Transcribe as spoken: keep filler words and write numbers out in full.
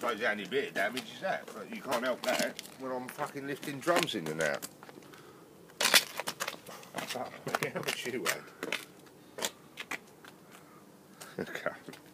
suppose the only bit of damage is that, but you can't help that when I'm fucking lifting drums in and out. How much you had? Okay.